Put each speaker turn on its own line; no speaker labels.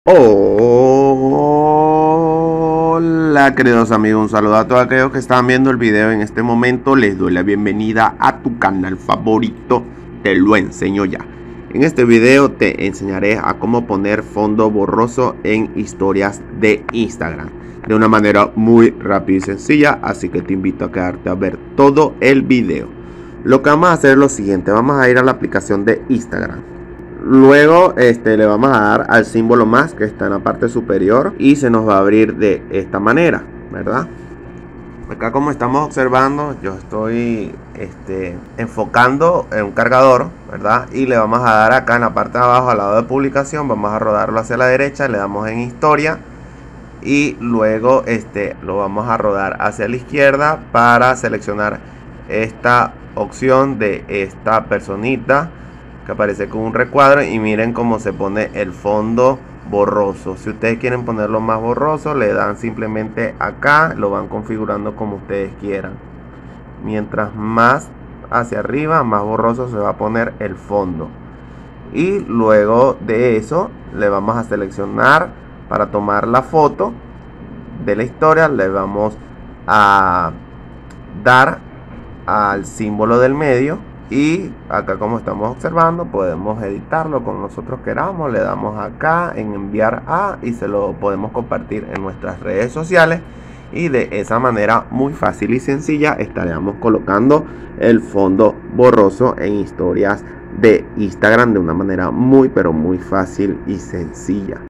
Hola queridos amigos, un saludo a todos aquellos que están viendo el video en este momento. Les doy la bienvenida a tu canal favorito, Te lo enseño ya. En este video te enseñaré a cómo poner fondo borroso en historias de Instagram de una manera muy rápida y sencilla, así que te invito a quedarte a ver todo el video. Lo que vamos a hacer es lo siguiente: vamos a ir a la aplicación de Instagram. Luego le vamos a dar al símbolo más que está en la parte superior y se nos va a abrir de esta manera, ¿verdad? Acá, como estamos observando, yo estoy enfocando en un cargador, ¿verdad? Y le vamos a dar acá en la parte de abajo al lado de publicación, vamos a rodarlo hacia la derecha, le damos en historia y luego lo vamos a rodar hacia la izquierda para seleccionar esta opción de esta personita que aparece con un recuadro, y miren cómo se pone el fondo borroso. Si ustedes quieren ponerlo más borroso, le dan simplemente acá, lo van configurando como ustedes quieran. Mientras más hacia arriba, más borroso se va a poner el fondo. Y luego de eso le vamos a seleccionar para tomar la foto de la historia. Le vamos a dar al símbolo del medio y acá, como estamos observando, podemos editarlo como nosotros queramos. Le damos acá en enviar a y se lo podemos compartir en nuestras redes sociales, y de esa manera muy fácil y sencilla estaríamos colocando el fondo borroso en historias de Instagram de una manera muy pero muy fácil y sencilla.